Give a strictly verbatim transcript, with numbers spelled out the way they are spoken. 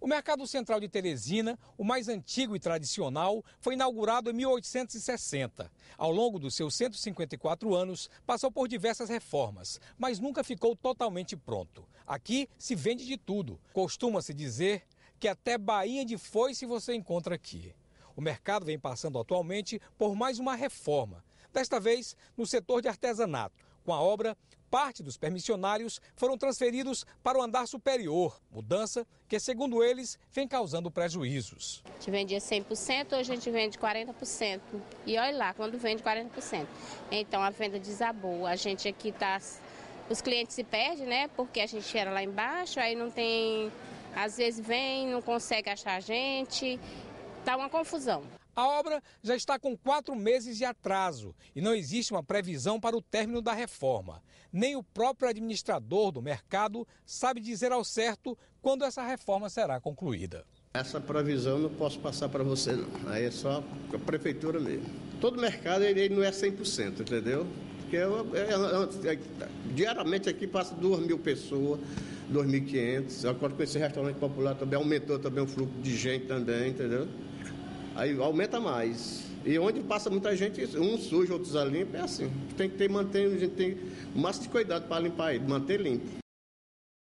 O Mercado Central de Teresina, o mais antigo e tradicional, foi inaugurado em mil oitocentos e sessenta. Ao longo dos seus cento e cinquenta e quatro anos, passou por diversas reformas, mas nunca ficou totalmente pronto. Aqui se vende de tudo. Costuma-se dizer que até bainha de foice você encontra aqui. O mercado vem passando atualmente por mais uma reforma, desta vez no setor de artesanato. Com a obra, parte dos permissionários foram transferidos para o andar superior, mudança que, segundo eles, vem causando prejuízos. A gente vendia cem por cento, hoje a gente vende quarenta por cento. E olha lá, quando vende quarenta por cento. Então a venda desabou. A gente aqui está... Os clientes se perdem, né? Porque a gente era lá embaixo, aí não tem... Às vezes vem, não consegue achar a gente. Está uma confusão. A obra já está com quatro meses de atraso e não existe uma previsão para o término da reforma. Nem o próprio administrador do mercado sabe dizer ao certo quando essa reforma será concluída. Essa previsão eu não posso passar para você, não. Aí é só a prefeitura mesmo. Todo mercado ele não é cem por cento, entendeu? Porque eu, é, é, diariamente aqui passa duas mil pessoas, dois mil e quinhentos. Agora com esse restaurante popular também aumentou também o fluxo de gente também, entendeu? Aí aumenta mais. E onde passa muita gente, uns suja, outros limpa, é assim. Tem que ter, manter, a gente tem o máximo de cuidado para limpar ele, manter limpo.